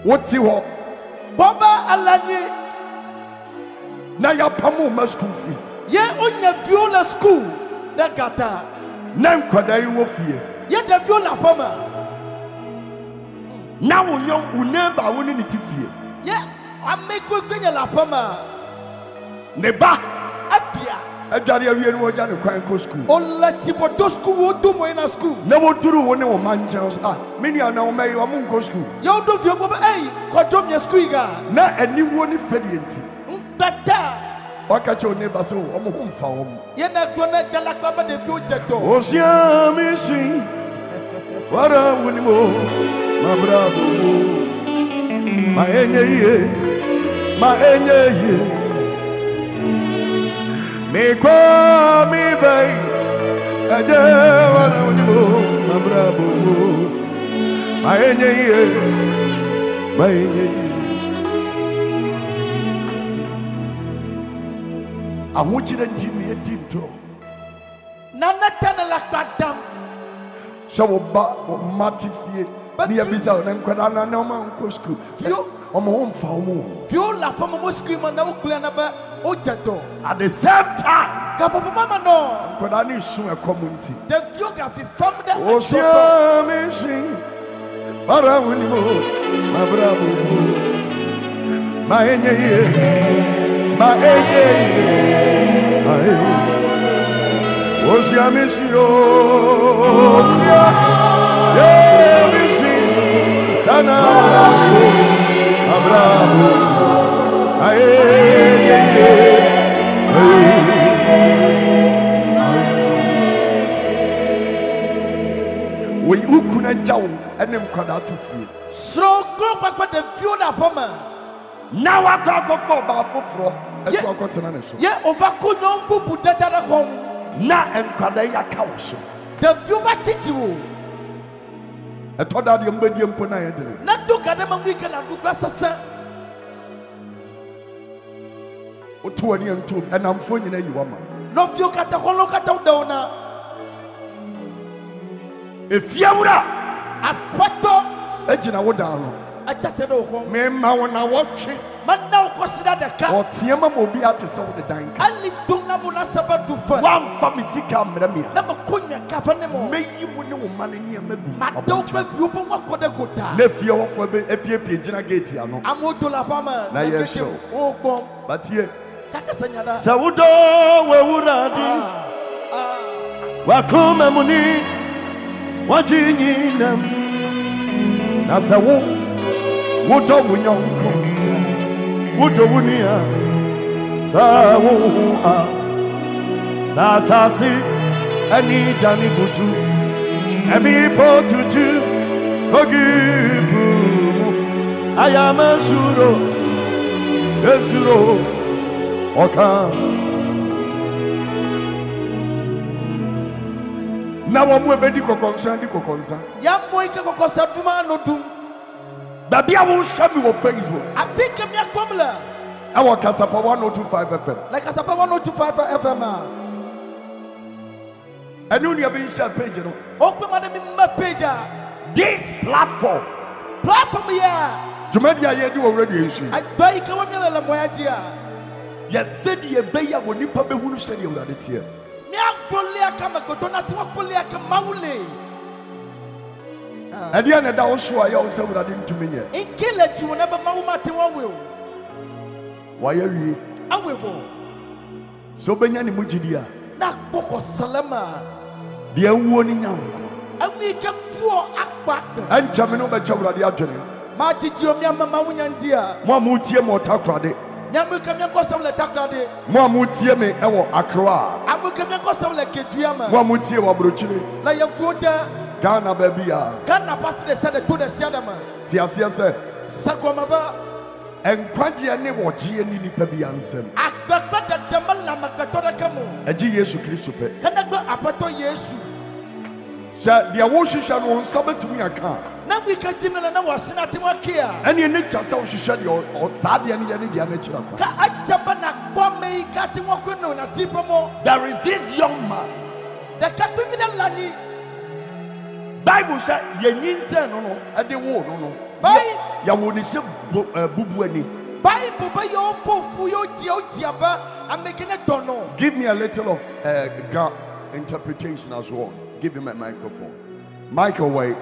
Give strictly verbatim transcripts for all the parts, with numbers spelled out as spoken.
What's your Boba Alani? Na ya pamu ma school fees. Ye unya viola school. Negata. Na nkwada yi wo fie. Ye de viola pama. Na wonyo uneba woni ni ti fie. Ye ameko gbenya la pama. Ne ba Afia. adware awie no oja ne kwan ko school. Ola chifoto school wo do mo ina school. Na wo duru wo ne wo manchels ah meni ana wo mai wo mun ko school. Ye do vio boba eh kodo me school ga. Na ani wo ni fedi enti. Bata. Wakacho ne ba so wo mo mfa wo. Ye na do na galakba ba de vio jeto. Osia mi sin. Wara woni mo mabrabo mo. Ma enye ye. Ma enye ye. Me kwa mi bay aje wana unimo mabrabo ma enye ye ma enye ye amuchire ndimi edimto Nana tana la badam so ba matifie ni abisa na nkwada na na ma nko school Fio omo ho mfa omo Fio la pama mo school man na ukule na ba o jeto. at the same time Kapopo mama no. nkwada ni su ekommunti The view can be from the Osia mi sin para unimo mabrabo ma enye ye ma enye ye ma enye Osia mi sin Osia ye mi sin sana mabrabo ma enye ye we ukuna jaw enem kwada to fie so grow back the view na pama. na waka ko for ba foforo eso akotena ne so Ye obako nyombu budada kom. na enkwada ya kawo so The view ba chichiwo. etoda de mbedi mpo na yedene Na do kadema weekend na do sasa. oto ani ento enamfo nyina yiwa ma No view kata kono kata udona. efiawura Apato ejina woda no achate do kom. me ma wona wotwe Man na ukosida de ka. otiema ma obi ate se wode dan ka Ali dona muna sabatu fa. wan fa misika mramia Na makunya kafa ne mo. meyi mu ne wo mane ne magu Ma do pe view po ngakode kota. na fie wofo be epiepie gina gate ya no Amodo la pama. Na ye show. O bom. but ye Kaka sanyada. Sawudo wewuradi wakuma muni wajinyinam na sawu wuto wunyonko wuto wunia sawu a sasasi ani dani butu emi potutu kogibu ayama suro esuro oka na wo mu ebedi kokonsa di kokonsa Ya moike kokosa duma no dum. babi a wo hwa mi wo Facebook Afike mi akwamla. e wo kasapa one oh two five F M Like asapa one oh two five F M. enu ni abi share page no Okwe mane mi ma page. this platform Platform ya. jumadi aye di wo radio issue Abai ka wamya la moyaji a. ye said ye be ya wo nipa be hunu said ye wurade tie Mi agbole aka magodo na tuwa gbole aka mawule. edi ana da wo so aye wo se wurade ntumi nye Inkele ji wona ba mawuma te wa we. wa ye wie Awevo. so benya ni mugidi a Na boko salama. de awuo ni nyanko Ami ke tuo akpa. enchame no be cha wurade adwene Ma jiji omi ama mawunya ndia. mo amutie mo takrade Nyamu ka mi akosa wala takrade. mo amutie me e wo Accra Amu ka mi akosa wala keduama. mo amutie wo Abrochire La yafuda. Ghana baby a Kana pa fi de sade to de siadama. ti ase se Sakoma ba. enkwagye ne wogye ni nipa bi ansem Agbagba da damala magato da kamo. agye Yesu Kristo pe Kana gba apato Yesu. se de wo hwehwe no nsa betumi aka Na we ka jimna na wasina te wakia. ene ne twa se wo hwehwe de saade ne ye ne de na kira kwa Ka ajaba na gba me ka te wakono na tipomo. there is this young man Da ka bi da lani. Bible say ye nyinse no no e de wo no no Bai. Ya woni se bubu ani. Bible ba yo fofu yo jia jiaba amekene dono. Give me a little of uh, Ga interpretation as well. Give him a microphone. Michael, wait.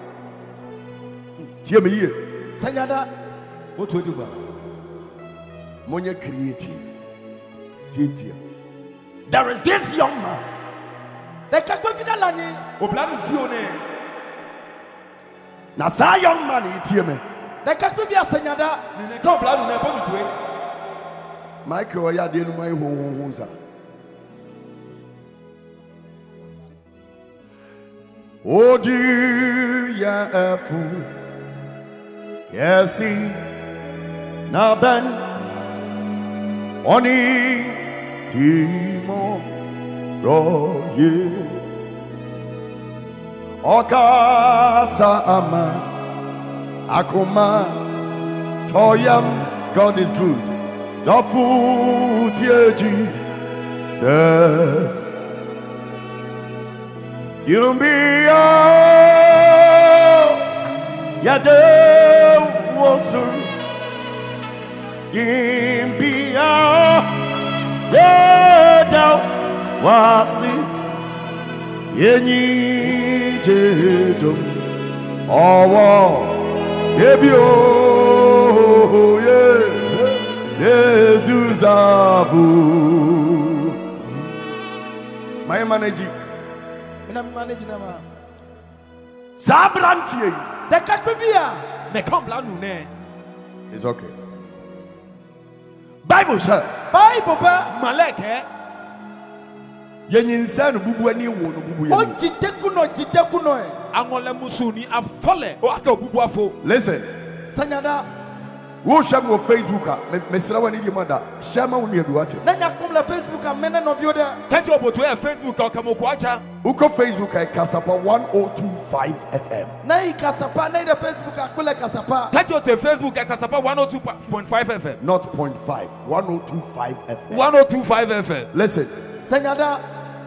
Tie me here. Sanyada. What would you do? Money creative. Tie tie. There is this young man. The kakwe vida lani. Oblanu fione. Na sa young man he tie me. The kakwe bia sanyada. Ne ka oblanu na bodu tuwe. Michael ya de no mai ho ho ho sa. Odi ya afu. Yesi na ben oni timo roye okasa ama akoma toyam. God is good. The food Jesus you be all yade wosu yimbia yada wasi yenyi jedum owo ebio ye Jesus avu my manager Ina manage na ma. Sabrantie. The kakwe bia. Ne ka oblanu ne. It's okay. Bible says Bible ba Maleke. Yenyinsa no bubu ani wo no bubu o ye. jite kuno jite kuno e. Angole musuni afole o aka obubu afo. Listen. Sanyada. Wo share me on Facebook a me sra wani di mother. Share ma woni aduate. Na nyakom la Facebook a mene no bio da. Kati oboto e Facebook o kamo kwacha. Uko Facebook a Kasapa one oh two five F M. Na i kasapa na i Facebook a kule kasapa. Kati o te Facebook e kasapa one oh two point five F M. Not point five. one oh two five F M. one oh two point five F M. Listen. Sanyada.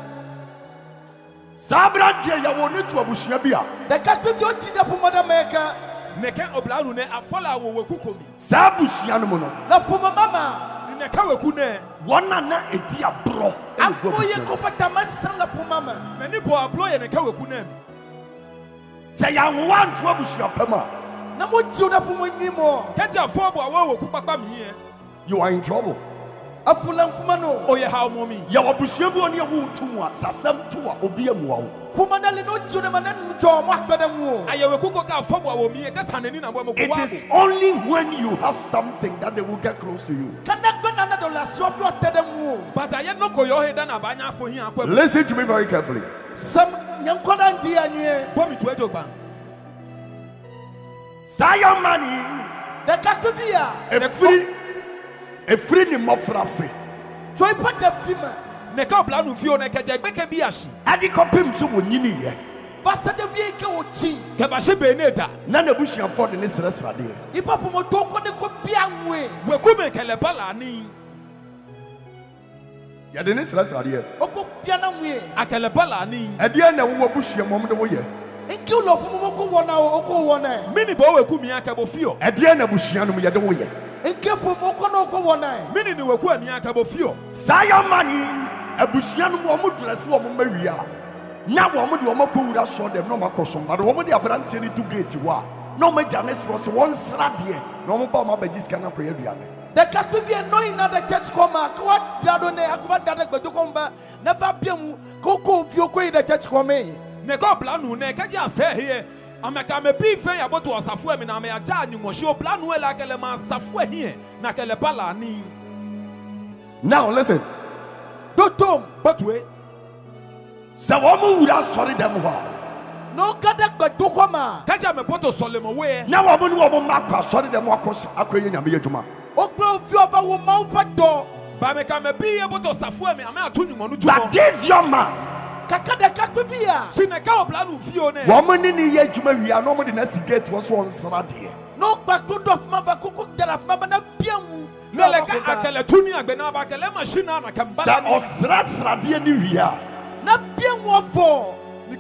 Sabrantie ya woni to abusua bia. The kakwe bia o jide pomada meka. Ne ka oblanu ne afole awo weku komi. Sabusua no mo no. Na poma mama. Ne ka weku ne. Wona na edi abro. Amoye kopata masala poma mama. Mani bo ablo ye ne ka weku ne. Say ya want to abusua pema. Na mo ji oda pomo nyimo. Kati afo bo awo weku papa mi here. You are in trouble. Afula nkuma no. Oye how mommy. Ya wabusua bi oni awu tumwa sasam tuwa obi amuwa wo. Poma dali no ji oda manan jo mo akbada mu. Aye weku ko ka afo bo awo mi e ka sanani na bo mo ko. It is only when you have something that they will get close to you. Kana gbana na do la so fi otede mu. But aye no ko yo he da na banya afo hi akwa. Listen to me very carefully. Sam nyankoda ndi anwe. Bo mi to ejogba. Zion money. The kakwe bia. A free a free ni mofrase. Joy put the fima. Ne ka oblanu fio ne ka jegbeke bi ahye. Adi kopim so wonyini ye. Basa de wie ke wo chi. Ke ba hye be ne da. Na na bushia for the nesresrade. Ipa pomo to ko ne ko bia nwe. Weku me kele bala ni. Ya de nesresrade. Oko bia na nwe. Akele bala ni. Ade na wo bushia mom de wo ye. Inki ulo pomo ko wona oko wona. Mini bo weku mi aka bo fio. Ade na bushia no ye de wo ye. Inki pomo ko no ko wona. Mini ni weku ami aka bo fio. Zion money. Abushia no mo mo dress wo mo mawia. Na wo mo de wo makowura so dem no makosom ba wo mo de abrante ni to gate wa. No ma janes was one srade. No mo ba ma ba giska na ko yaduane. The kakwe bia no in the church koma ko dado ne akoma dada gbedo komba na ba bia mu ko ko fio ko in the church koma. Ne ka oblanu ne ka ja se here. Ameka me bi fen ya boto osafo emi na me aja anyumohye oblanu ela kele ma asafo here na kele bala ni. Now listen. Dotom But we Sa wo mo wura sori dem ho. no kada gbedo koma. ka ja me boto solemo we. Na wo mo ni wo mo makwa sori dem akos akoye nyame adwuma. Okro fio ba wo ma upato. Ba me ka me bi ye boto osafo emi ame atu nyumonu But jumo. this young man, Kaka de kakwe bia. Si ne ka oblanu fio ne. wo mo ni ni ye adwuma wia no mo de na sigate wo so on srade. No bakdo dof ma ba kuku daraf ma na bia mu. Ne le ka akele tuni agbe na ba kele machine na ka Sa bala ni. osra srade ni wia. Na bia mu ofo. Ni ka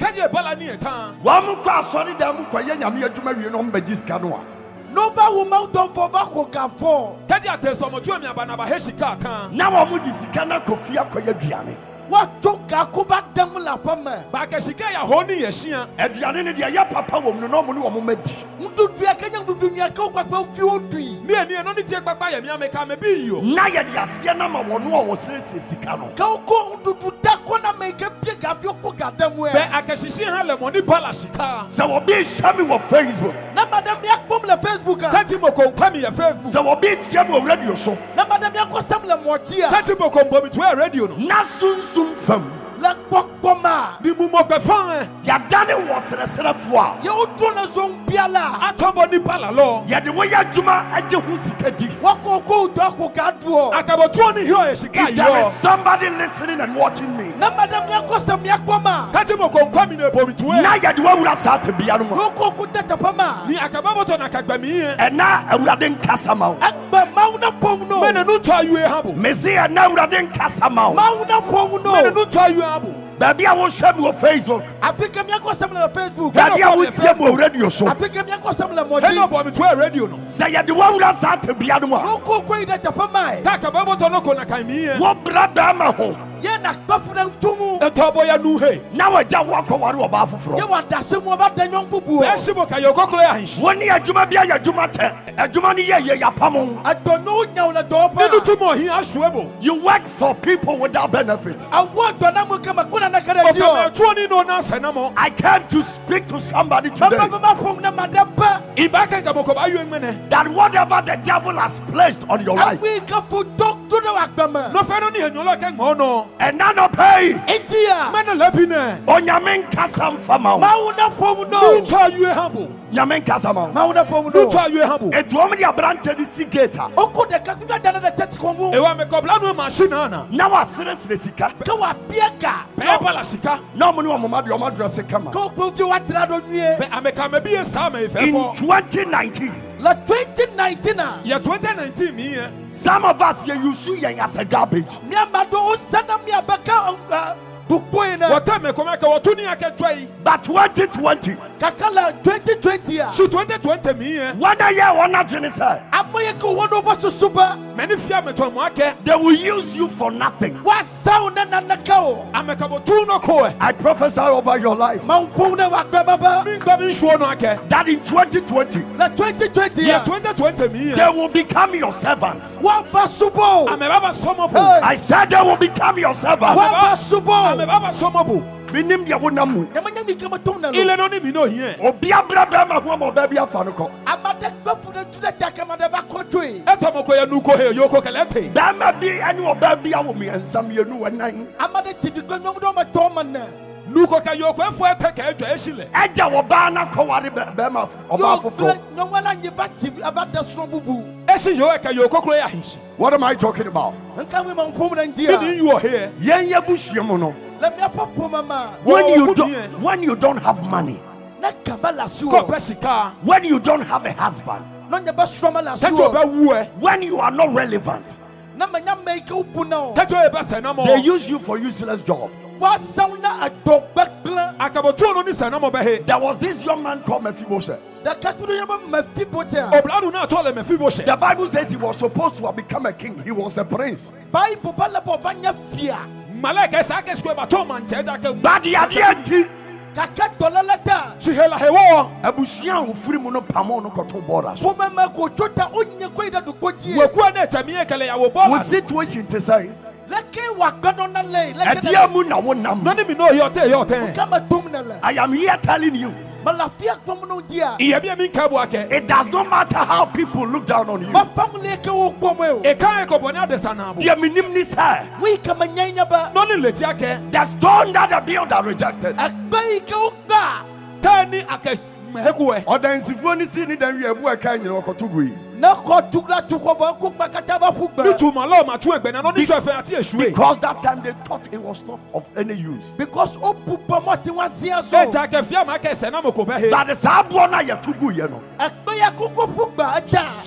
Kaje bala ni etan. Wɔn kɔ asɔre dan mu kɔyɛ nyame adwuma wie na wɔn bɛgye sika no a. Nova woman don't for Bakokafo. Kaje ateso mo tu mi abanaba he sika tan. Na wɔn di sika na kofi akɔyɛ aduane. What took Gakuba Damula Pama? Ba ka sika ya honi ye hia. Aduane ne deɛ yɛ papa wɔ mu no na wɔn ne wɔn madi. Mudu ya Kenya Dudunya Kapa few tree. Me ani no ni tie papa ye me ameka me bi yo. Na yɛ de aseɛ na ma wɔn a wɔsiesie sika no. Kauko Dudu Dakona make a big of your Kokadamwe. Be akashishi ha le money bala sika. Sɛ wɔbi hyɛ me wɔ Facebook. Na Madam Yakbom la Facebook. Tati moko pa me ye Facebook. Sɛ wɔbi tie me wɔ radio so. Na Madam Yakosam la Motia. Tati moko mbo mi to radio no. Na sunsun fam. La Bokboma. Di mu mo be fan. Yɛdane wɔ serɛserɛfoɔ a. You don't know Zombiala. Atombo ni bala lo. Yɛde wɔyɛ adwuma agye ho sika di. Wako go Dako Gadro. Akabotu ni hio ye sika If there is yo. somebody listening and watching me. Na Madam Yakosam Yakboma. Tati moko kwa mi ne bo mi to. Na yɛde wɔwura saa tebea no mu. Yoko Kutata Pama. Ni akababoto na kagbami ye. Ɛna awurade nkasa ma wo. Akba Mauna Pongno. Me ne no to ayu habo. Mese ɛna awurade nkasa ma wo. Mauna Me ne Pongno. no to ayu habo. Baabi a wohwɛ me wɔ Facebook. Apika Yakosam la Facebook. Baabi a wotie me wɔ radio so. Apika Yakosam la Hello Moji. bo mi to radio no. Sɛ yɛde wɔwura saa tebea no mu a. Yoko Kwida Tapama. Ta akababoto no ko na kan mi ye. Wɔbra bɛrima ho. Yena Bafuna Tumu. Etobo ya nu he. Na wɔagya wo akɔware ɔbaa foforɔ. Yawa Dasimu about the young Bubu. Esi mo ka yo koklo ya hinshi. Wɔne adwuma bi ayɛ adwuma kyɛ. Adwuma no yɛ yɛ yɛapam wo. I don't know now the Me Dopa. no to mo hi asuebo. You work for people without benefit. I want to Namuka Makuna Oka Nakaratio. me tuo ni no na senamo. I came to speak to somebody today Mama Pongna Madapa. Ibaka ka boko ba yu ngmene. that whatever the devil has placed on your I life, will come for talk to the Wakama. No fe no ni enyola ke ngo no. and none of pay, India. Me no labi ne. Onyamin Kasam Fama, Mauna Pongno. To ayu habo. Yamin Kasama, Mauna To Pongno. ayu habo. a Tuomia branch of the Sigata. Oko de Kakuda Dana the Touch Komu. Ewa me kobla no machine ana. Now I seriously sika. Kawa Piaka. Be bala sika. No money on Mamma, your mother, Sekama. Go prove you what Drado Nye. Be ameka me bi esa me fe In fo. twenty nineteen, La twenty nineteen. Ya twenty nineteen mi ye. some of us here you see as a garbage. Miamado Sana Miabaka. Bukboina. Wata me koma ka watu ni ake twai. But twenty twenty, Kakala twenty twenty. Su twenty twenty mi ye. one year, one not genocide. Amoyeko one over to super. Many fear me to mo ake. They will use you for nothing. What sound and Nakao? Ameka botu no ko e. I prophesy over your life Mount Pona Wakbaba. Mi gba mi shuo no ake. that in twenty twenty, La twenty twenty. Ya twenty twenty mi ye. they will become your servants. What Basubo? Ame baba somo bo. Hey. I said they will become your servants. What Ame Basubo? baba somo bo. Minim dia wonamu. Yamanya Mikama Tumna. Ile no ni mi no hie. Obi abra bra ma ho ma baby afa no ko. Amadak Bafuda to the Takamada Bakotui. Eto mo ko ya nu ko he yo ko kelete. Da ma bi ene oba bi awo mi ensam ye nu wanan. Amada T V Gomodoma Toman. Nu ko ka yo ko efo ete ka edwa ehile. Eja wo ba na ko ware be ma oba foforo. No one and you back T V about the strong bubu. Esi yo e ka yo kokro ya hinshi. What am I talking about? And come with Mount Pona Ni India. you here. Yen ye busuem no. Let me pop mama. When Wo- you wo don't kudie. when you don't have money, Na Kabala Ko Suo. pe sika. when you don't have a husband, No Nebastroma La Teto Suo. be wu e. when you are not relevant, Na Manya make Upuna. Teto e be senamo. they use you for useless job. What sound a dog backla? Akabotu no ni senamo be he. There was this young man called Mephibosheth. The Kakudu Mephibosheth. Obladu na to le me fibo she. The Bible says he was supposed to have become a king. He was a prince. Bible Balabovanya Fia. Malaika sa ke skwe ba to man che da ke. But the idea Kaka Dolalata. Chihela hewo. abusua ofiri mu no pamo no koto borders. Womama Kochota Onye Kweda to Kochi. Weku na tami ekele ya wo Wo bola. situation te say Leke Wakadona Lay. edia mu na wonam. No ni mi no yote yote. Kama Tumnala. I am here telling you, Malafia Komuno Dia. Iye bi mi kabu ake. it does not matter how people look down on you. My family ke Wokomo. E kan ko boni adesa na bo. Dear minim ni say We come Nyanyaba. No ni leti ake. the stone that the builder rejected. Akbai ke Ukba. Tani ake mehekuwe. Odansifuo ni si ni dan wi ebu aka nyina okoto gui. Na Kotukla Tukova Kukba Kataba Fugba. Ni tu malo ma tu egbe na no ni so efe ati esue. Because that time they thought it was not of any use. Because Opupa Moti was here so. E ja ke fia ma ke se na mo ko be he. But the sabo na ye tugu ye no. Akbaya Kuku Fugba Ada.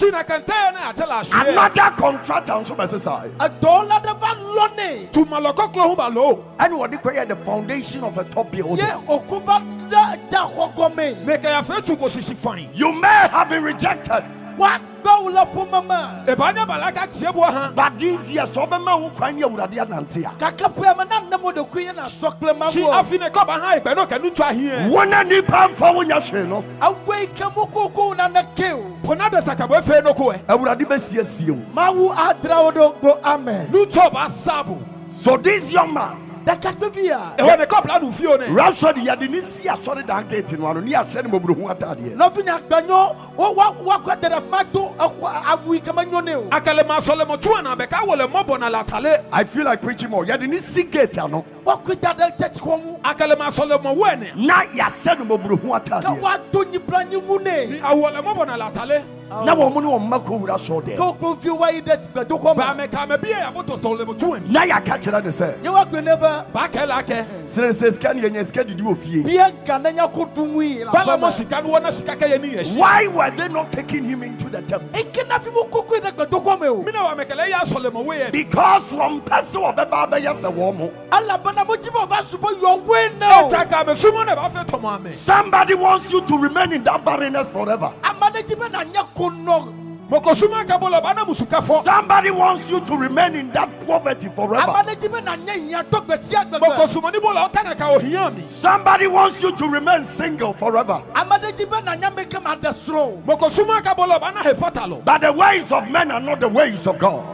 Another contractor on some side. A dollar the valone. To Malokoklo Hubalo. And what they create the foundation of a top building. Ye okuba da da hokome. Make a fair to go fine. You may have been rejected. What dola pumama? Ebanya Balaka Tiabuaha. But this year, so the man who can you would have Nantia. Kakapema na mo de queen and sokle She mago. afine koba high, but no can you try here. One and the palm for when you say no. Away kamuko na na kill. Ponada Sakawe Fenokoe. I would have the best yes you. Mawu adraodo bro amen. Lutoba Sabu. So this young man. Da kakbia. And when the couple of Fiona. Rhapsody had the Sia sorry down gate in one near Senmo Bruhata. No finya ganyo o wa wa kwete da mato awu kamanyo. Akalema Solomon Tuana Beka will a mobona latale. I feel like preaching more. You didn't see gate, you know. What could that church come? Akalema Solomon when? Not ya Senmo Bruhata. What do you plan you wune? I will a mobona latale. Now, woman will Mako would have showed them. Go prove you why that the Dokoma. Bameka be able to Solomon to him. Now you catch it and say, You are never Bakelake. says, can you and scared you of ye? Bianca Nanya Kutumwi. Balamoshika wana shikaka. Why were they not taking him into the temple? It cannot be Muku that the Dokome. Mina wa mekeleya Solomon way. Because one person of the Baba yes a woman. Alabama Mojibo Vasubo, your way now. Somebody wants you to remain in that barrenness forever. A management and Yakuno. Somebody wants you to remain in that poverty forever. Somebody wants you to remain single forever. But the ways of men are not the ways of God.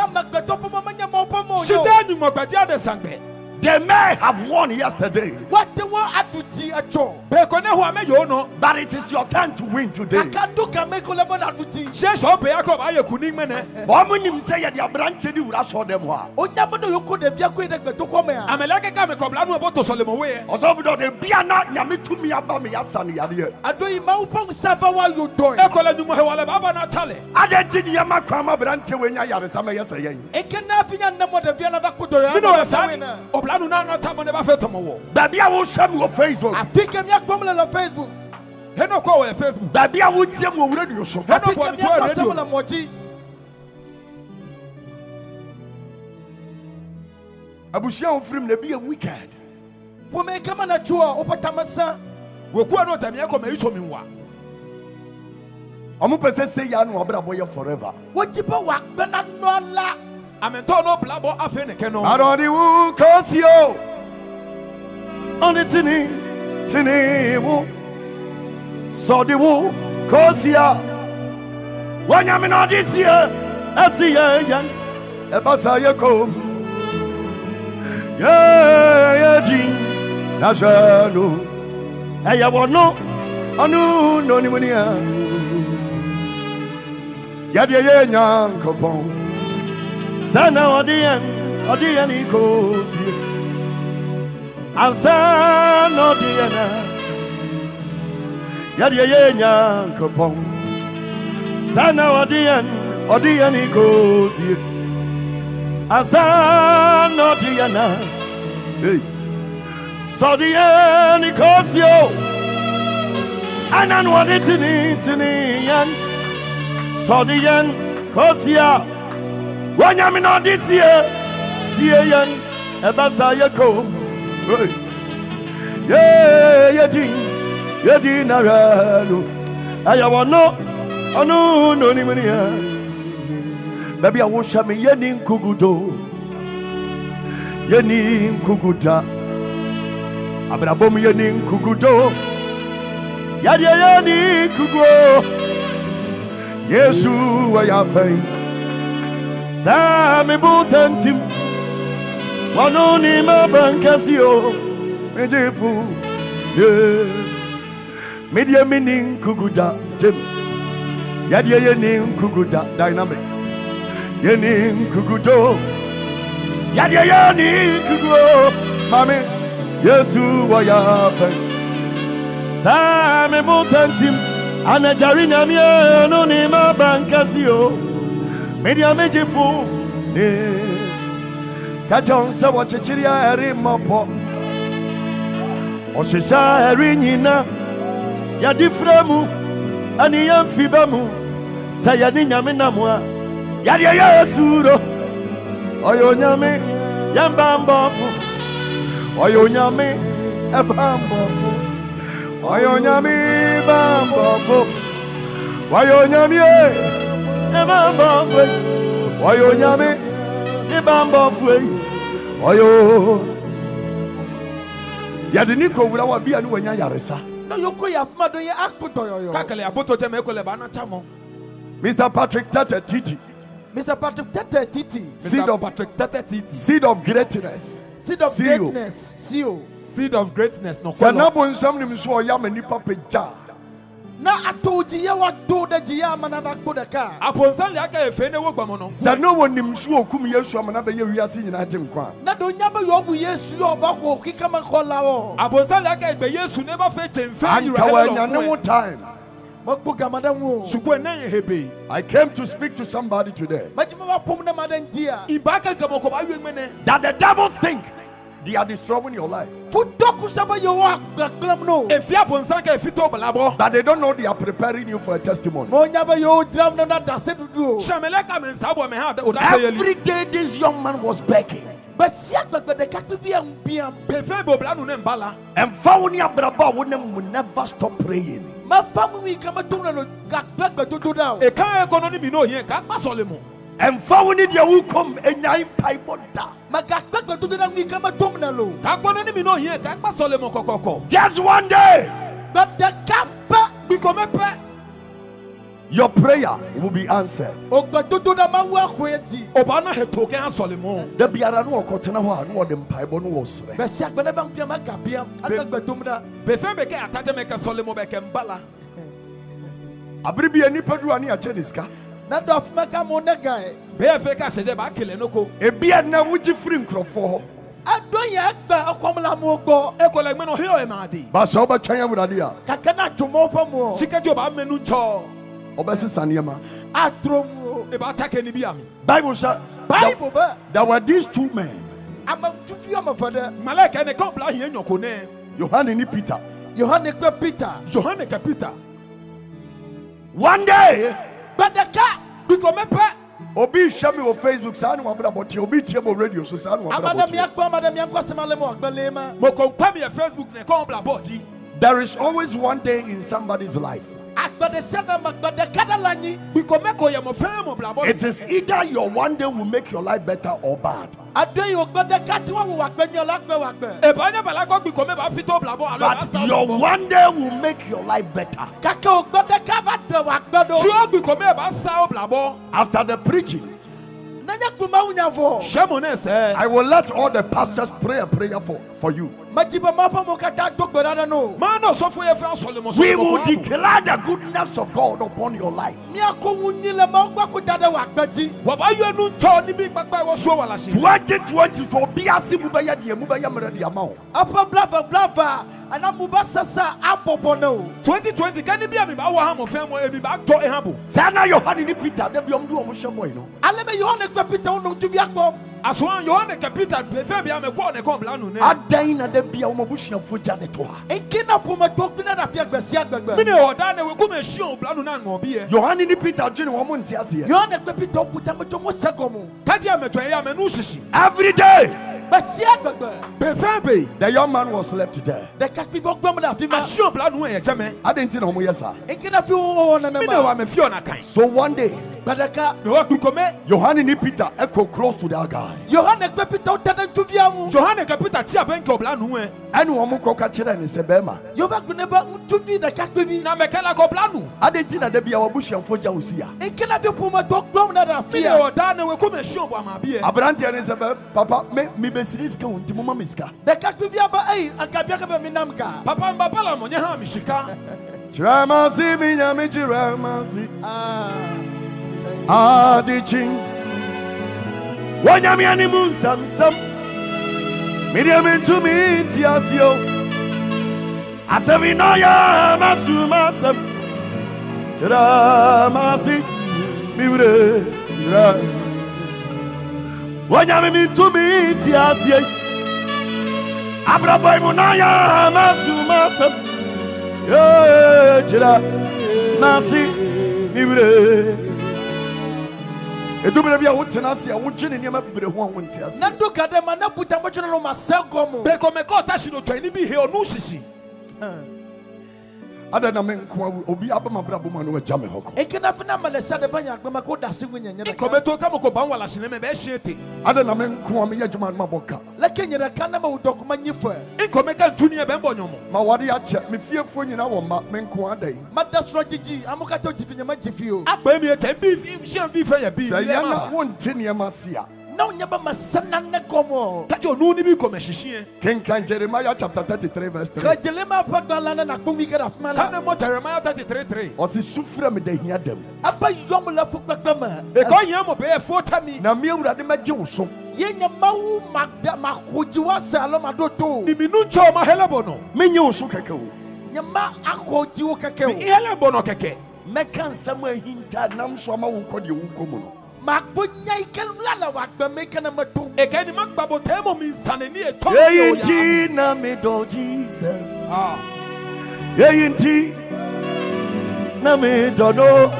They may have won yesterday, What the world at to G a cho. But but it is your turn to win today. Kakaduka make a level at to G. Woman say that your branch would have show them what. Onyamano you could have yaku the Dokomea. Also, we don't be a not Yami to me about me as son. I Ado Maupong Sava while you doing. didn't see Yama Krama branch when you are some yes again. It can nothing and number the Viana Vakudo. Baby, I will show you on Facebook. I pick him Yak Pamela on Facebook. Facebook. Baby, I would see you on radio show. I pick him Yak Pamela Mochi. Abusia from the be a wicked. We may come on a chua over Tamasa. We go no time yako me ito minwa. Omo pese say ya no obra boy forever. What you work Benanola? Amento no blabo afene keno. Arodi wu kosio. Oni tini tini wu. So di wu kosia. Wanya me no this year. Asiye yan. E basa ye kom. Yeah, yeah, Jean. Najano. Hey, I want no. Anu no ni munia. Yadia ye nyang kopon. Sana odian, odian ikosi. Ansa no diana. Yadia ye nyang kopon. Sana odian, odian ikosi. Ansa no diana. Hey. So dian ikosio. Anan waditini tini yan. So dian kosia. When I'm in this year, see yan, a basa yako. Yeah, yadi, yadi narano. I want no, oh no, no, no, no. Baby, I wish I'm yenin kugudo, yenin kuguda. Abrabom yenin kugudo, yadi yani kugo. Yesu, I have faith. Sami butantim wanoni mabankasio mejefu yeah media meaning kuguda James yadia yenin kuguda dynamic yenin kugudo yadia yenin kugo mami Yesu wayafa Sami butantim anajarinya mianoni mabankasio Media mejifu ne Kachon sa wachichiria eri mopo Oshisha eri nyina Ya difremu Ani ya mfibamu Sayani nyame namwa. Yadi Yesuro. Oyo nyame yambambofu. Oyo nyame ebambofu. Oyo nyame bambofu. Oyo nyame ebambofu. Oyo nyame ebambofu. Oyo Yadi niko wura wa bia ni wanya yaresa. No yoko ya mado ye akpoto yoyo. Kakele aboto teme ekole bana chamo. Mister Patrick Tete Titi. Mister Patrick Tete Titi. Seed of Patrick Tete Titi. Seed of greatness. Seed of C E O. greatness. C E O. Seed of greatness no Sana kwelo. bonsam nim so ya mani papa ja. Na atoji ye wa do de jiya mana bakpo de ka. Aponsan le aka efe ne wo gbamo no. Sana wonim so okum Yesu amana be ye wiase nyina agye nkwa. Na do nyaba yo bu Yesu yo ba ko kika ma kola wo. Aponsan le aka egbe Yesu ne ba fe chemfe Anka wa nyane wo time. Makpo gamadan wo. Sukwe na ye hebe. I came to speak to somebody today Majima ba pom na madan dia. Ibaka gamo ko ba wemene. that the devil think they are destroying your life, Fudoku saba yo wa gbaklam no. Efi aponsan ka efito blabo. but they don't know they are preparing you for a testimony. Mo nyaba yo dram no na da se dudu. Shamele ka men sabo me ha o da se yeli. Every day this young man was begging. Ba sia gbagba de ka bi am biam. Pefe bo blanu ne mbala. And found your brother will never stop praying. Ma famu wi kama tumna no gbagba dudu da. E kan e kono ni mi no hie ka pa sole mo. And found it will come and nine piebonda. Ma gbagba dudu da wi kama tumna lo. Ka kono ni mi no hie ka pa sole mo kokoko. Just one day, But the kapa Bi ko me pe. your prayer will be answered. ogba dudu da ma wa kwedi. Oba na he token asole mo. The biara no okotena ho anu odem paibo no wosre. Ba sia gbana bang biam aga biam. Aga tumna. Pefe be ke atate me ka sole mo be ke mbala. Abiri bi anipa du ani ache niska. Na dof maka mo na guy. Be fe ka seje ba kele no ko. Ebi na wuji free nkrofo ho. Ado ya gba akwamla mo gbo. E ko le gbe no he o e ma di. Ba so ba twan awurade a. Kaka na tomo pa mo. Sika jo ba menu cho. Obesesa niema. Atrom. E ba take ni bi ami. Bible said Bible ba. there were these two men, Ama tufi ama fada. Malaka ne kan bla hie nyoko ne. Yohane ni Peter. Yohane kwa Peter. Johanne ka Peter. One day, Badaka. Bi ko me pe. obi share me on Facebook sa no wabra boti obi tie mo radio so sa no wabra Amada boti. mi akwa amada mi akwa semale mo agbelema. Mo ko pa me Facebook ne kan bla body. There is always one day in somebody's life. Agbade shada magbade kadalanyi. Bi ko me ko ye mo fe mo bla body. It is either your one day will make your life better or bad. Ado yo gbade katiwa wo agbenyo lagbe wagbe. E ba ne bala ko bi ko me ba fito bla bo alo. But your one day will make your life better. Kaka o gbade kava de wagbe do. Sure bi ko me ba sa o bla bo. After the preaching, Nanya kuma unya fo. Shemo ne se. I will let all the pastors pray a prayer for, for you. Majiba mapa mo kata dogbe dada no. Man no so for ye fe asole mo so. We will declare the goodness of God upon your life. Mi ako wunyile ma ogba ko dada wagbeji. Wa ba yo nu to ni bi gbagba wo so wala shi. twenty twenty for biasi mu be ya de mu be ya mere de ama o. Apa blava blava. Ana muba sasa abobo no. twenty twenty kan ni bi ami ba wo ha mo fe mo e bi ba to e ha bo. Sana Yohane ni Peter de bi om du om hye moy no. Aleme Yohane kwa Peter ono tuvi akbo. Aswan Johanne ka Peter be fe bi am ko ne ko bla nu ne. Adan na de bia om busuafo gya de to ha. Enkina poma tokbi na da fi agbesi agbegbe. Mine oda ne we ko me shion bla nu na ngo bi e. Yohane ni Peter dwene wo mo nte ase. Yohane kwa Peter obuta mo tomo sekomo. Ka dia me to ya me nu shishi. Every day Besi agbegbe. Be fe be. the young man was left there. De kakbi bo gbom da fi ma. Ashion bla nu e jeme. Adan na om yesa. Enkina fi wo na na Mine ma. wa me fi ona kan. So one day Badaka. Me wa ku ko me. Yohane ni Peter echo close to that guy. Yohane kwa Peter utada tuvi amu. Johanne ka Peter ti aben ko bla nu e. Ene wo mo koka kire ne se bema. Yoba kuneba tuvi da kakbi bi. Na me kala ko bla nu. Adan na de bia wo busuafo gya osia. Enkina fi poma tokbi na da fi. Mine oda ne we ko me shion bo ama bi e. Abrante ne se be papa me me be serious ka unti mo mamiska. De kakbi bi aba ei akabia ka be minam ka. Papa mbaba la mo nye ha mi shika. Chiramasi minyami chiramasi Ah. adichin wanyami animu sam sam midiami to me tiasio asevi no ya masu masam chiramasi miure chira wanyami mi to me tiasio abraboy mu no ya masu masam chira nasi Ibre. Etu bere bia wo tena se a wo twene niam bere ho a wo nte ase. Na do kada ma na buta mo twene no ma se gomo. Beko me ko tashi no twani bi he onu sisi. Ada na men ko obi abama bra boma no agya me hoko. Ekena fina male sa de banya agbama ko da se wunya nyere Ko ka. me to ka mo ko ban wala sine me be hye Ada na men ko me yadwuma no maboka. La kenyere ka na ma udokuma nyifa. Ko me ka ntuni e be mbonyomo. Ma wade ache me fiefo nyina wo ma men ko adai. Mada sro gigi amuka to jifinya ma jifio. Akpa mi e tem bi hye bi fe ya bi. Sa yana wo nte niam ase a. Na unyaba masana ne gomo. Ka jo nu ni bi ko me hyehye. Kenkan Jeremiah chapter thirty-three verse three. Kajelema pagala na nakumi ka rafmala. Kana mo Jeremiah thirty-three three. Osi sufra me da hia dam. Aba yom la fukpakama. E ko nya mo be e fota mi. Na me awurade magye wo so. Yenya mawu magda makoji wa salo madoto. Ni minu cho ma helebo no. Menye wo so keke wo. Nyama akoji wo keke wo. Helebo no keke. Meka nsam ahinta nam so ama wo kɔ de wo kɔ mu no. Magbonya ikel lala wa gba meka na matum. E ka ni magbabo temo mi nsane ni e to. Ye inti na me do Jesus. Ah. Ye inti na me do no.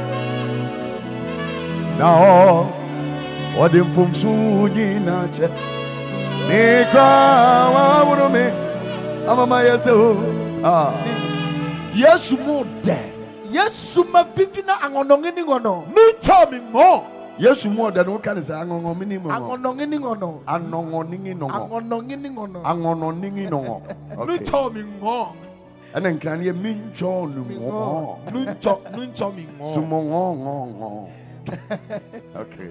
Now what them from suji na che. Ni kwa wa buru me. Amama yeso. Ah. Yesu mo de. Yesu mavivina angononge ni ngono. Nu cho mi ngo. Yesu mo de no kan say angongo mini mo. Angononge ni ngono. Anongo ningi no. Angononge ni ngono. Angono ningi no. Nu cho mi ngo. Ana nkran ye mincho lu mo. Nu cho nu cho mi ngo. Sumo ngo ngo ngo. Okay.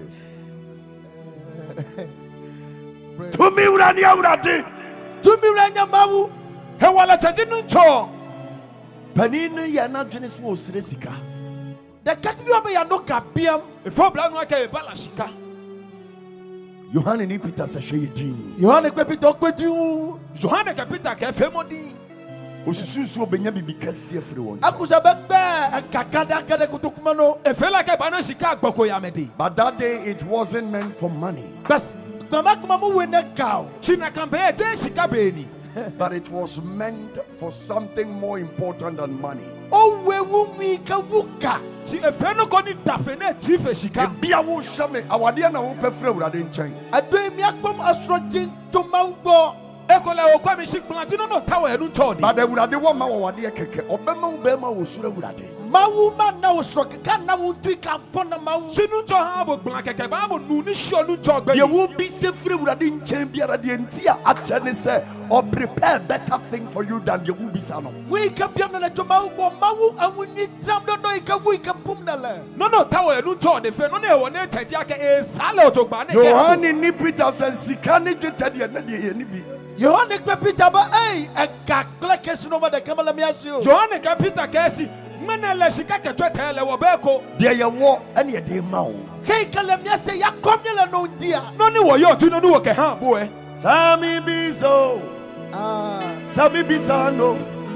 To me urani urati. To me uranya mawu. He wala taji nu cho. Paninu ya na dwene so osire sika. Da kakni obe ya no kapiam. E fo bla no aka e bala shika. Yohane ni Peter se hwe din. Yohane kwe Peter okwetu. Yohane ka Peter ka femodi. Osususu obenya bibi kase afiri won. Akuza bebe kakada kada kutokuma no. E fela ka bana shika agbako ya medi. But that day it wasn't meant for money. Bas mama kuma mu wene kaw. China kan be te shika be ni. But it was meant for something more important than money. O wewu mi ka wuka. Si e fe no ko ni dafe na ti fe shika. Bia wo hwame awade na wo pefra urade nchen. Adoi mi akpom astrojin to mawbo. Ekola o kwa mi shik planti no no tawa enu chodi. But urade wo ma wo wade keke obema wo be ma wo sura urade. Mawu ma na wo sro ka na wo tu ka fona mawu. Sinu cho ha bo plan keke ba bo nu ni sho nu cho gbe. Ye wo bi se frɛ urade nchen biara de ntia ache ne se or prepare better thing for you than ye wo bi sa no. We ka biam na to mawbo mawu awuni dram do no ka wu ka pum na la. No no tawa enu cho de fe no na e wo na taji aka e sale o to gba ne. Yohane ni Peter said sika ne dwetade na de ye ni bi. Yohane kwe Peter ba ei e kakla kesi no ma de kamala mi asio. Yohane ka Peter kesi mena la shika ke twete le wo be ko. De ye wo ene ye de ma wo. Hey kala mi ase ya komye la no ndia. No ni wo yo tu no ni wo ke ha bo e. Sami biso. Ah, Sami bisano.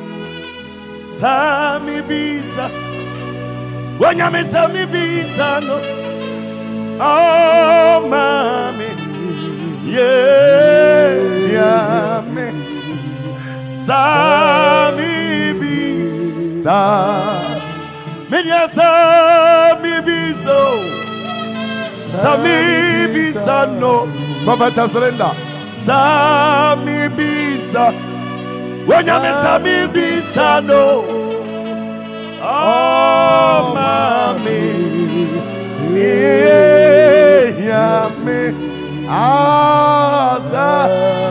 Sami bisa. Wanyame sami bisano. Oh mami. Yeah, yeah, me. Sami bisa. Minya sami biso. Sami bisa no. Prophet Surrender. Sami bisa. Wanyame sami bisa no. Oh mami. Yeah, me. Asa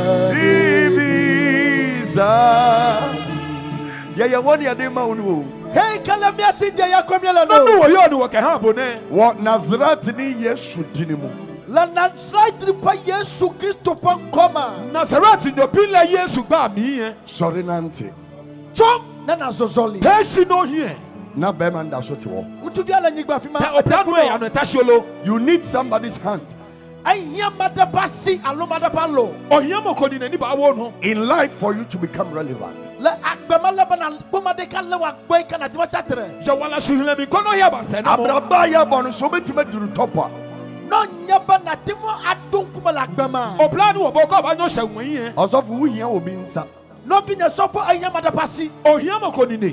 Ibiza. Yeah, yeah, one year they maunu. hey kala mi ase dia ya komye la No ni no. wo yo ni wo ke ha bo ne. What Nazareth ni Yesu dinimu. La Nazareth pa Yesu Kristo pa nkoma. Nazareth no bi la Yesu gba mi e. Sorry nante. Chom na na zozoli. Pesi no here. Na be man da so te wo. Mutu bia la nyigba fi ma. Te odanu e ya no tasiolo. You need somebody's hand. Ayia madabasi alomadabalo. Ohia mo ko ni nani ba wo no. In life for you to become relevant. La agbama la bana boma de kan le wa gboy kan ati wa chatre. Je wala shuhile mi kono ya ba se na mo. Abraba ya bonu so betima duru topa. No nyaba na timo adon kuma la agbama. O plan wo bo ko ba no hye won yi. Osofu wu hia obi nsa. No binya sofo ayia madabasi. Ohia mo ko ni ne.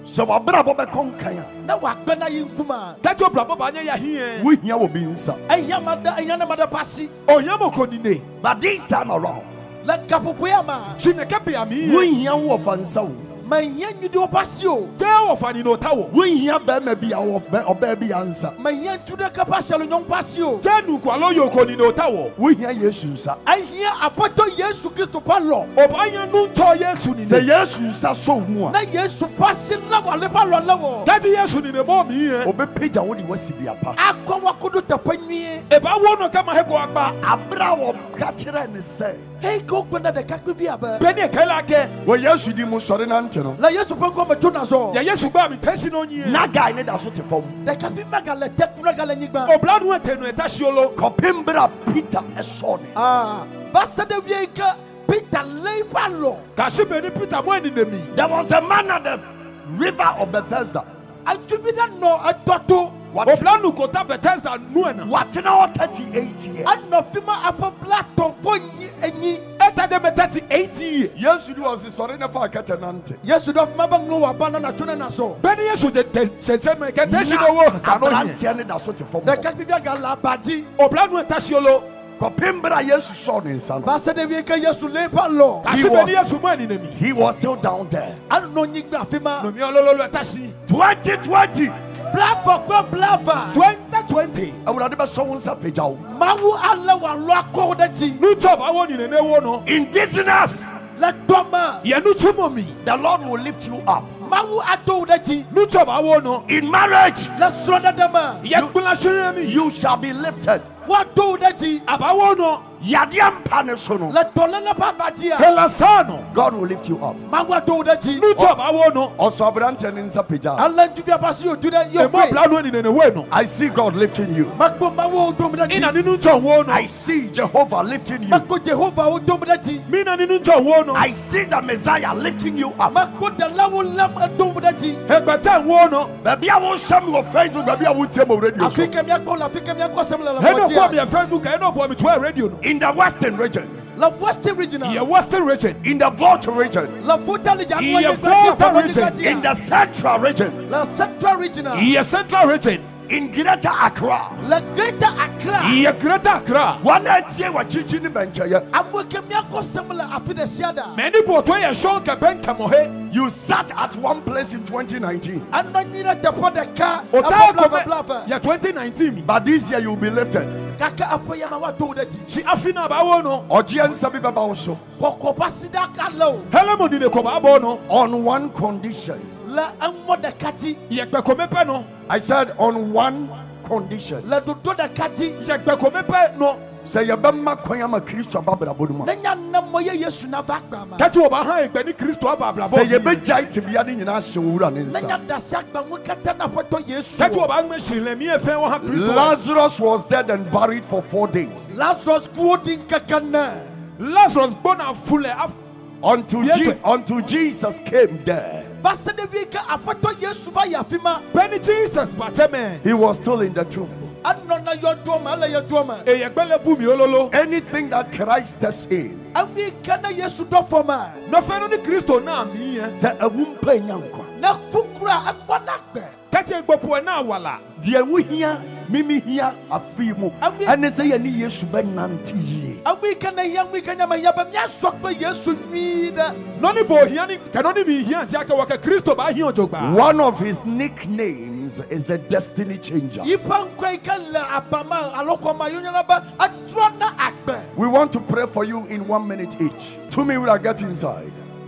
So wabrabo be konkanya. na wagbena yinkuma Kati obrabo ba nya ya hie. We hear will be inside. enyamada enyamada pasi Oyamo konine. But this time around, la kapupuyama Chineke be ami. we hear wo fansa. manya nyudi opasio Te wo fani no tawo. We hear be me bi awo be oba bi answer. manya tude kapasalo nyong pasio Te nu kwalo yo konine otawo. We hear Jesus sa. ahia apoto Yesu Kristo palo Obanya nu to Yesu Say ni. Jesus sa so mu na a. Yesu pasi lawo le palo lawo Kati Yesu ni ne mo mi hie. Obe page wo di wasi bi apa. akọ wakodo tapanwie E ba wo no kama heko agba. Abra wo ka kire ne say. hey ko gbena de kakwe bi aba Be ne kala ke. Wo Yesu di mu sori na nte no. la Yesu penko meto nazo Ya Yesu gba mi tesi no nyi. Na guy ne da so te fom. de kabi magale tekura gale nyigba Obla nu etenu etasiolo. Kopembra Peter esone. ah basa de wie ka Peter lay palo Kasi be ni Peter mo ni nemi. There was a man at the river of Bethesda. ajubida no atoto What? Obla nu kota Bethesda nu ena. What now thirty-eight years? anofima apopla tonfo nyi enyi Eta de me thirty-eight years. Yes, you was sorry na fa kete nante. Yesu do maba nglo wa bana na twene na so Be ni Yesu je se me ke tesi no wo sa no hie. Abrantia ne da so te fom. de kabi bi gala baji Obla nu etasiolo. Kopembra Yesu saw ne nsa. basa de wie ka Yesu lay palo Kasi be ni Yesu mo ni nemi. He was still down there. ano nyigba afima No mi olololo etasi. twenty twenty. blava kwa blava twenty twenty. Awurade be so nsa peja wo. mawu ala wa lo akọ de ji Nu job awo ni nene wo no. In business, la doma Ye nu tumo mi. the Lord will lift you up. mawu ato de ji Nu job awo no. In marriage, la sronda dama Ye gbula shire mi. you shall be lifted. wa to de ji Abawo no. Yadiampa ne so no. la tole la pa bajia Hela sano. God will lift you up. mawu ato de ji Nu job awo no. Also abrantia ne nsa peja. ala ntubi apasi o tude E yo mo kwe bla nu ni nene we no. I see God lifting you. makbo mawu o dom de ji Ina ni nu ton wo no. I see Jehovah lifting you. makbo Jehova o dom de ji Mi na ni nu ton wo no. I see the Messiah lifting you up. makbo de lawo lam dom de ji Egbata wo no. Baby, I will show you on Facebook. Baby, I will tell you radio. show. afika mi akọ la afika mi akọ sem la la He no kwa mi bojia Facebook, he no bo mi to radio no. In the Western region, la western regional Ye Western region. in the Volta region, la Volta region Iye Volta region. in the Central region, la central regional Ye Central region. in Greater Accra. la greater Accra Ye Greater Accra. One night here, what chichi ni benchaya. amweke mi akọ sem la afide siada Many bo to ye shon ka ben ka mo he. You sat at one place in twenty nineteen, anonyira te for the car O ta blava ko blava ye twenty nineteen mi. but this year you'll be lifted. kaka apoya ma wa to de ji Si afina ba wo no. Audience sabi baba also koko pasida kalo Hele mo ni ne ko ba bo no. on one condition. la ammo de kaji Ye gbe ko me pe no. I said on one condition. la dodo de kaji Ye gbe ko me pe no. Say your bema kwanyama Christo babra boduma. nenya namo ye Yesu na ba gba ma Kati wo ba han egbe ni Kristo aba bla bo. Say your bejai to be adi nyina hye wura ne nsa. nenya dasa gba wo kata na foto Yesu Kati wo ba me shile mi e fe wo ha Kristo. Lazarus was dead and buried for four days. Lazarus buodin kakana Lazarus bona fule af. Until, Yes, Je- sir. until Jesus came there. basa de bi ka apoto Yesu ba yafima Penny Jesus ba cheme. He was still in the tomb. anno na yo doma ala yo doma E ye gbele bu mi ololo. Anything that Christ steps in, ami kana Yesu do foma No fe no ni Kristo na mi e. say a wumpa nyankwa. na kukura akwana gbe Kati egbopo e na wala. Die wo hia, mimi hia afi mu. Amen. Ene say ye ni Yesu be nante yie. ami kana yang mi kanya ma yaba mi asokpe Yesu nwida No ni bo hia ni kano ni mi hia ti aka waka Kristo ba hia ojogba. One of his nicknames is the destiny changer. yipa nkwa ikala abama alokoma yonyana ba atrona agbe We want to pray for you in one minute each. Two minutes will get inside.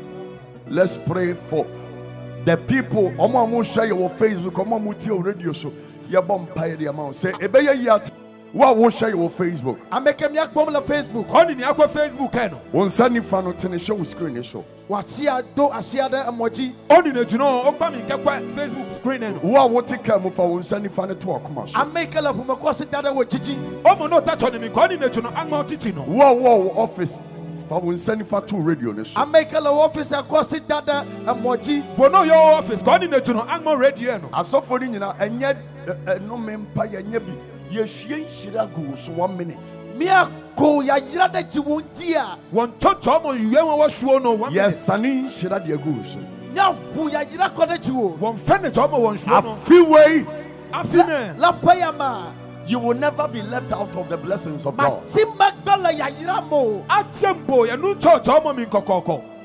Let's pray for the people. Omo amu share your Facebook. Omo amu tie your radio show. Ya bom pay the amount. Say ebeye yat. Wa wo share your Facebook. ameke mi akpom la Facebook Oni ni akwa Facebook e no. Won sani fa no tene show screen show. wasia do asia da amoji Oni ne juno o pa mi nkekwa Facebook screen e no. Wa wo te kam fa won sani fa ne to akoma so. ameke la pumako se dada wo chichi O mo no ta to ni mi ko ni ne juno anma chichi no. Wa wo office fa won sani fa to radio ne so. ameke la office akosi dada amoji Bono yo office ko ni ne juno anma radio e no. Asofo ni nyina enye no mempa ye nya bi. Ye hwie nhira gu so one minute. mi ako ya yira da jiwuntia Won chocho mo yue won wo suo no. Yes, sani nhira de gu so. nya bu ya yira koneju wɔn fɛ ne tɔ ma wɔn nsuo no Afiwei, afi ne la payama you will never be left out of the blessings of God. matima gbala ya yira mo atie mpo yɛnu ntɔ tɔ ma mi nkɔkɔɔkɔ